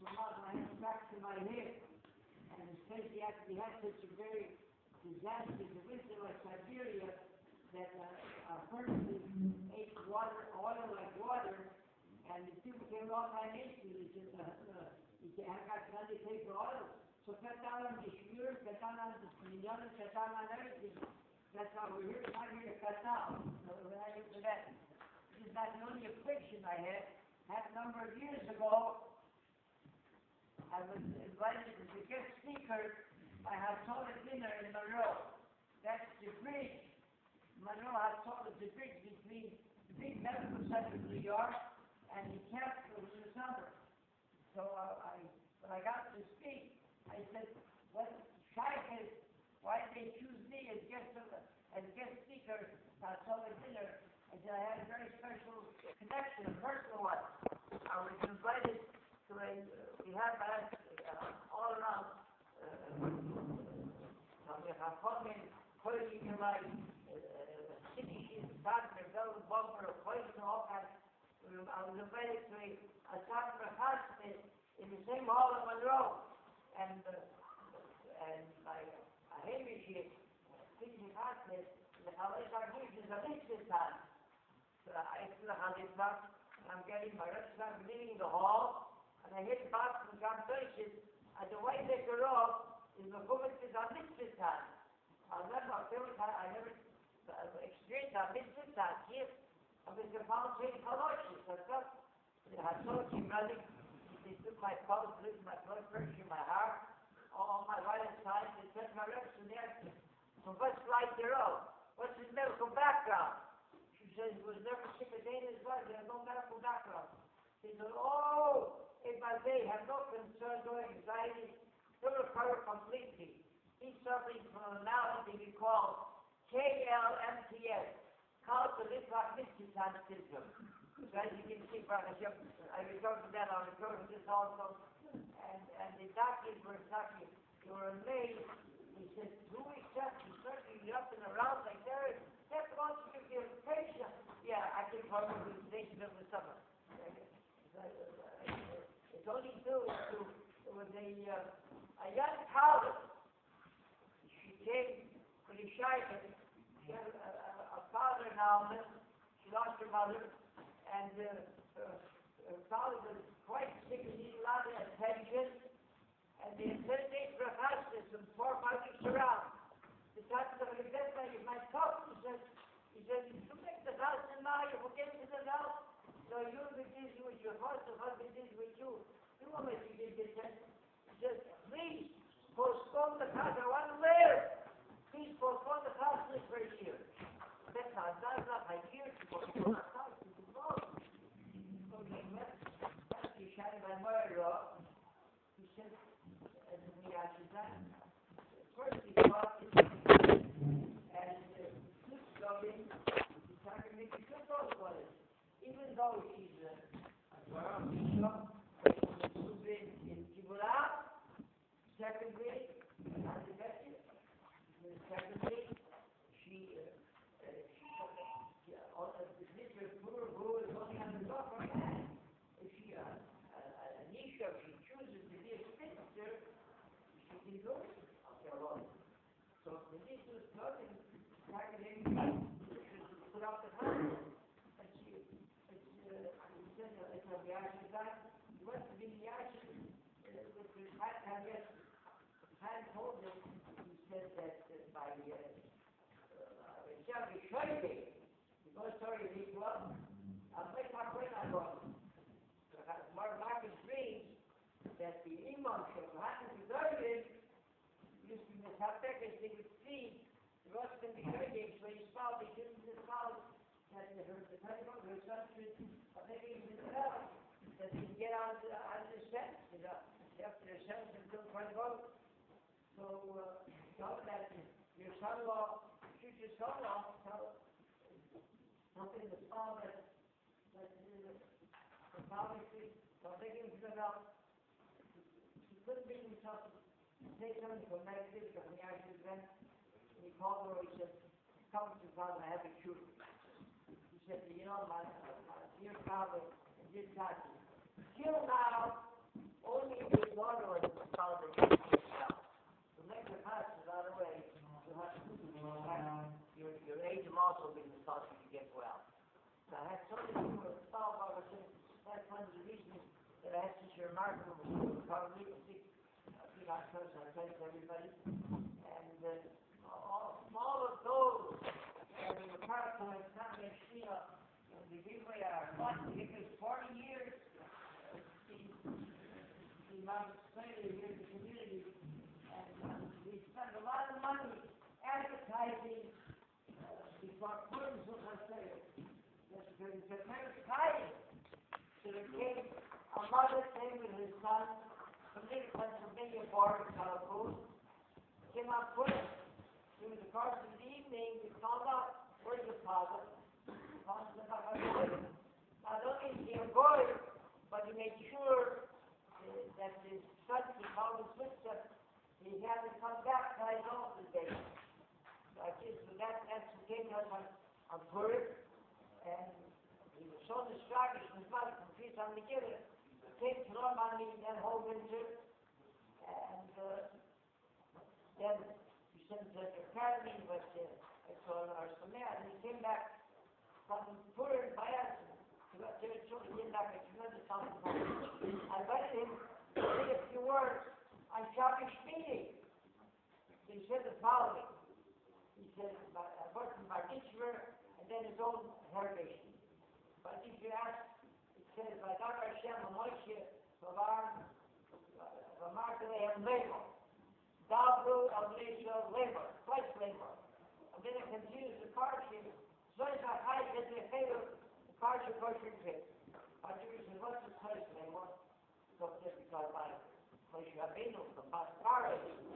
I had back to my head. And especially after we had such a very disastrous winter like Siberia, that our furnaces ate water, oil like water, and the people came off my nation. He said, I got to undertake for oil. So cut down on the sugar, cut down on the million, cut down on everything. That's how we're here. Not here to cut down. So we're not here for that. This is not the only affliction I had. A number of years ago, I was invited as a guest speaker. I had toilet dinner in Monroe. That's the bridge. Monroe has toilet the bridge between the big medical center of New York and the capital of the summer. So when I got to speak, I said, what Shaykh is, why did they choose me as guest speaker at toilet dinner? I said, I had a very special connection, a personal one. I was invited to we have all around, pointing in my city sheets, partner, velvet bumper, pointing all kinds. I was invited to a partner hospital in the same hall in Monroe. And my Hamish teaching hospital, the Hamish is a mixed time. So I feel how they talk. I'm getting my restaurant, I'm leaving the hall, and I hit back from conversation, and the way they go off is the woman is on mitzvah time. I never experienced a mitzvah time here. I was a volunteer fellowship. I told you, brother, they took my pulse, my blood pressure, my heart, all my vital signs, they took my reps in there. So what's like their own? What's his medical background? She says he was never sick a day in his life. He had no medical background. He said, if I may have no concerns or anxiety, he'll recover completely. He's suffering from a malady we call KLMTS, Kalkulitrak Mitzvah syndrome. So as you can see, Brother Shep, I refer to that, I'll refer to this also. And the doctors were talking, they were amazed. He said, 2 weeks after you started up and around like that, that's once you give your patient. Yeah, I can cover the nation of the summer. It's only due to it was a young college. She came with a Shaykh. She had a father now. She lost her mother, and her father was quite sick and needed a lot of attention. And they said they for a hospice and 4 or 5 weeks around. The doctor of the best man, you might talk. He said, you make the house and now you will get into the house. So you'll be busy with your husband, husband is with you. You won't let you get attention. He said, please postpone the house. I want to live. Please postpone the house for a year. That's not a year to postpone the house. So he shot my mother off. He said, as we asked that, first he thought it and good going, he started making good for it. Even though she's a girl, who's been in Kibbulah, second grade, not the best year. In second grade, she who is only on the top of her hand. If she, Anisha, if she chooses to be a spinster, she can do it. So the need to start in packaging, put out the house. And she said, it's a reaction time. He wants to be reaction with his hand told him, he said that by Rabbi Fishbain, because sorry, he was, I'll make my point on God. Marcus reads that the Imam Shulchan to David used to miss Hapek as they would see the rest of the David, so he saw the children of that the Pentecost, her son should maybe even tell that they can get on the set, after their sentence until Pentecost. So tell that your son-in-law, future son-in-law, something that's found that obviously, while they give him out, he couldn't bring himself to take something from medicine because he actually went, and he called her, he said, come to father, I have a truth. He said, you know, my dear father, and this time, till now, only one of the reasons that I had such a remarkable probably I thank everybody. And all of those that were part of the family of Shia, the people are because 40 years, the amount of slavery here in the community, and we spend a lot of money advertising before putting something like that. There's a kind of time to the king, a mother came with his son from the Pennsylvania border telephone, came on foot. During the course of the evening, we found out where's the father. Not only is he a boy, but he made sure that his son, he called his sister, he hadn't come back by his own today. So that's what came to us on Purim, and he was so distracted from his mother, from peace on the giver. He came to Normandy that whole winter, and then he sent the academy, but it's on our Sameh, and he came back from Purim by us. He came back a tremendous amount of time. I invited him to say a few words on Shabbos meeting. He said the following. He said, I worked in Bartishver and then his own heritage. Bartishver asked, it says, by God Hashem, Moshe, Vamar Telehem Labor. Dabru Avnesha Labor, twice labor. And then it continues the parsha. So it's a high that they favor the parsha kosher trip. Bartishver says, what's the twice labor? So just because by Moshe Rabbeinu, from Pascara,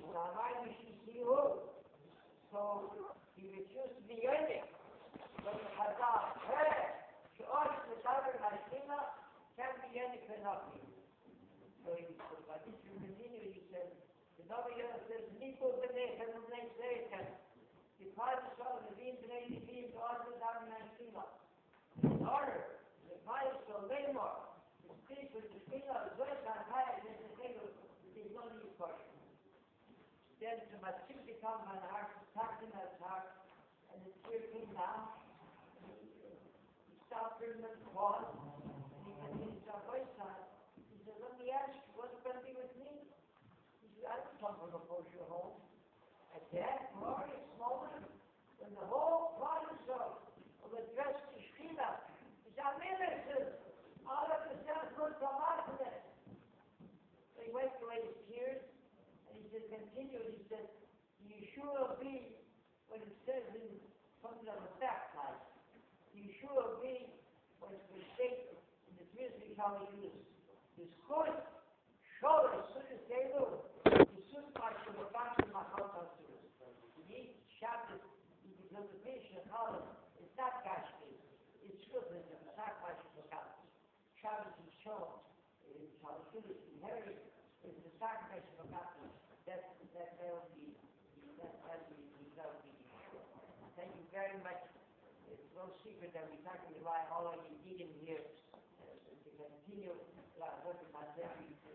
so he refused to be young. But the Chazal, she asked the daughter Hashina, can't be young for nothing. So he said, but if you continue, he said, the Nova Yoda says, Nico B'nei, and the next day, the father saw the Vim B'nei, the Vim, to ask the daughter Hashina. In order, the father saw Lamar, the speech with the Shina, the Zoyt on high, and the Hegel, there's no need for it. Then to my chip become my heart, tapped in his heart, and the tear came down. He stopped during the pause, and he continued to voice on. He said, let me ask you, what's going to be with me? He said, I didn't come from a kosher home. At that glorious moment, when the whole province of address to Shekhinah is Amelech, all of the sense was Tamatneh. So he wiped away his tears. He said, continued, he said, Yeshua will be, when it says in something of a baptized, Yeshua will be, when it's the state, in the Trizvi how he uses, his good, show as soon as they do, the soon part of the back of my house on Sudas. He eats Shabbos, because the patient column is not Kashmir, it's good, it's a sacrifice for Shabbos. Shabbos is shown, it's how Sudas inherited, it's the sacrifice for Shabbos. That will be Thank you very much. It's no secret that we try to rely all on you needing here to continue working on every